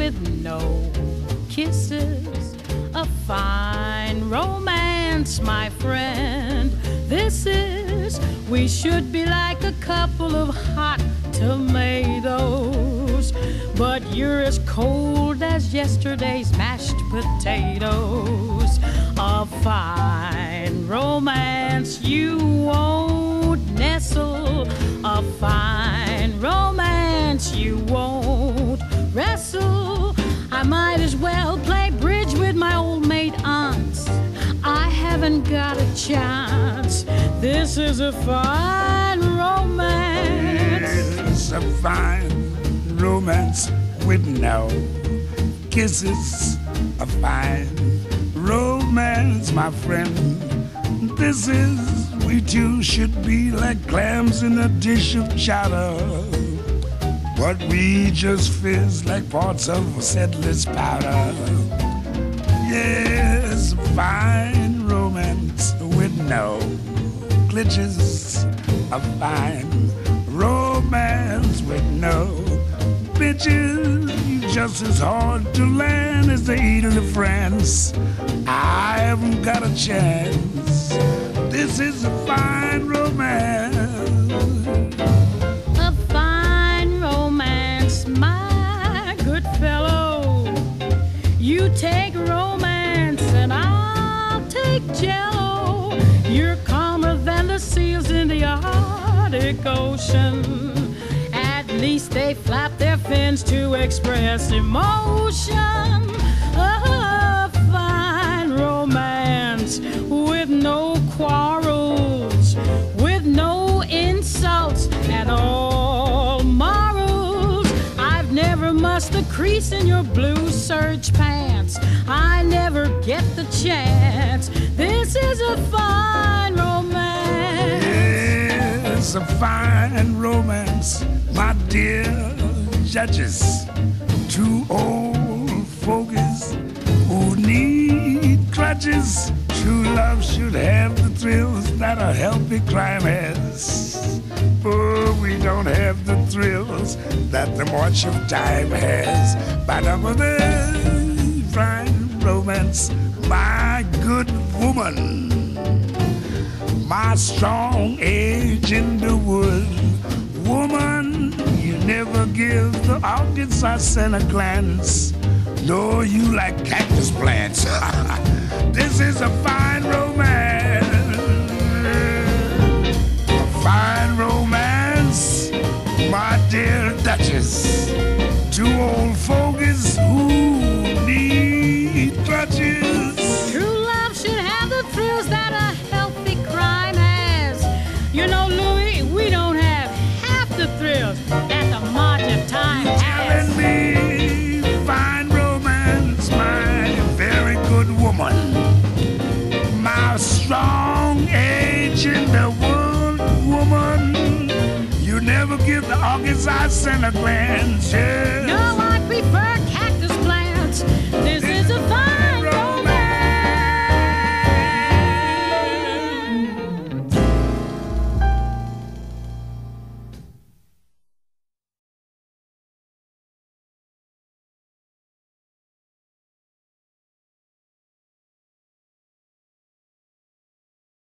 with no kisses. A fine romance, my friend. This is, we should be like a couple of hot tomatoes. But you're as cold as yesterday's mashed potatoes. A fine romance you won't nestle. A fine romance you won't wrestle. I might as well play bridge with my old maid aunts. I haven't got a chance. This is a fine romance. It's a fine romance with no kisses. A fine romance, my friend. This is, we two should be like clams in a dish of chowder. But we just fizz like parts of a settler's powder. Yes, fine romance with no glitches. A fine romance with no bitches. Just as hard to land as the Eagle of France. I haven't got a chance. This is a fine romance. A fine romance, my good fellow. You take romance and I'll take jello. You're calmer than the seals in the Arctic Ocean. At least they flap their fins to express emotion. A fine romance with no quarrels, with no insults at all morals. I've never mussed the crease in your blue serge pants. I never get the chance. This is a fine romance. Yes, a fine romance, my dear judges. Two old fogies who need crutches. True love should have the thrills that a healthy crime has. Oh, we don't have the thrills that the march of time has. But over there, fine romance, my good woman. My strong age in the wood. Woman, you never give the orchids a center glance. No, you like cactus plants. This is a fine romance. A fine romance, my dear Duchess. Two old fogies who need crutches. True love should have the thrills that a healthy crime has. You know, Louis, we don't have half the thrills that the march of time has. Telling me, fine romance, my very good woman. My strong age in the world, woman. You never give the orchids I send a glance, yes. No, I prefer